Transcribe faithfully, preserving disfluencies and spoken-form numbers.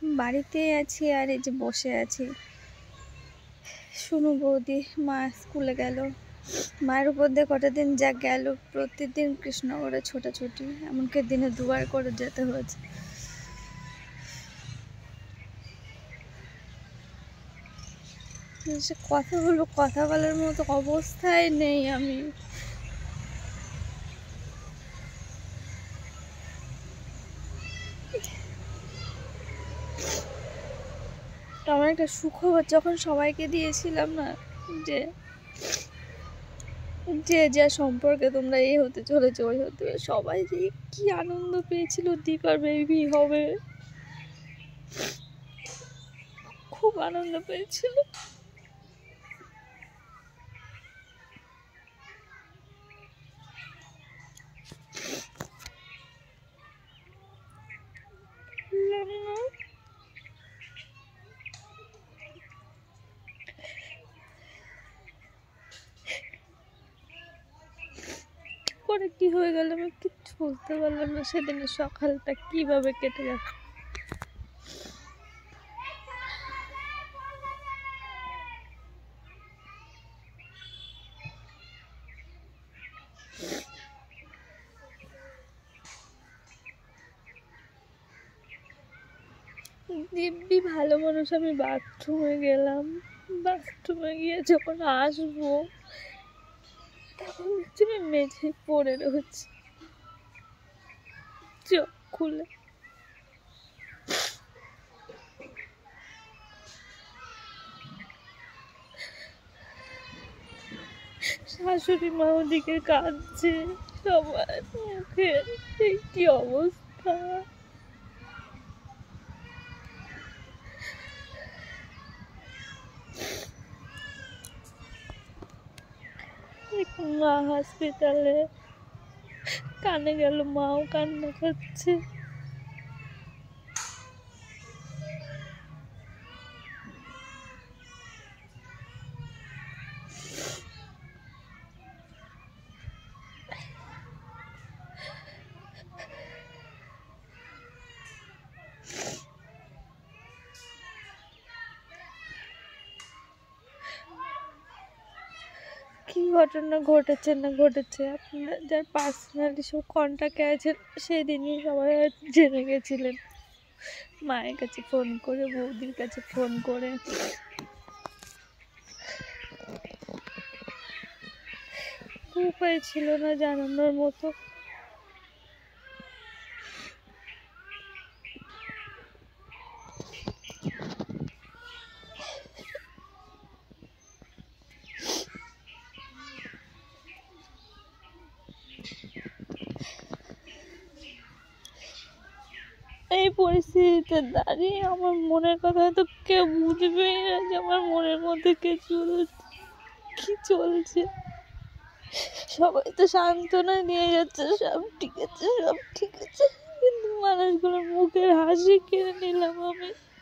বাড়িতেই আছি আর এই যে বসে আছি। শুনু বৌদি মা স্কুলে গেল, মায়ের উপর দিয়ে কটা দিন যা গেল, প্রতিদিন কৃষ্ণনগরে ছোটাছুটি, এমনকি দিনে দুবার করে যেতে হয়েছে। সে কথা বলবো, কথা বলার মতো অবস্থায় নেই আমি। আমার একটা সুখবর যখন সবাইকে দিয়েছিলাম না, যে যে যা সম্পর্কে তোমরা এই হতে চলেছে ওই হতে, সবাই যে কি আনন্দ পেয়েছিল, দীপার বেবি হবে, খুব আনন্দ পেয়েছিল। পরে কি হয়ে গেল আমি কিচ্ছু বুঝতে পারলাম না। সেদিনের সকালটা কিভাবে কেটে গেল। দিব্যি ভালো মানুষ, আমি বাথরুমে গেলাম, বাথরুমে গিয়ে যখন আসবো তখন দেখছি আমি মেঝে পড়ে রয়েছি, চোখ খুলে। শাশুড়ি মা ওদিকে কাঁদছে, সবার মুখে কি অবস্থা। মা হসপিটালে, কানে গেল, মাও কান্না করছে। কি ঘটনা ঘটেছে না ঘটেছে, আপনারা যার পার্সোনালি সব কন্ট্যাক্টে আছেন সেদিনই সবাই জেনে গেছিলেন। মায়ের কাছে ফোন করে, বৌদির কাছে ফোন করে, উপায় ছিল না জানানোর মতো। এই পরিস্থিতিতে দাঁড়িয়ে আমার মনের কথা হয়তো কেউ বুঝবেই না, যে আমার মনের মধ্যে কে কি চলছে। সবাই তো সান্ত্বনা নিয়ে যাচ্ছে, সব ঠিক আছে সব ঠিক আছে, কিন্তু মানুষগুলোর মুখের হাসি কেড়ে নিলাম আমি।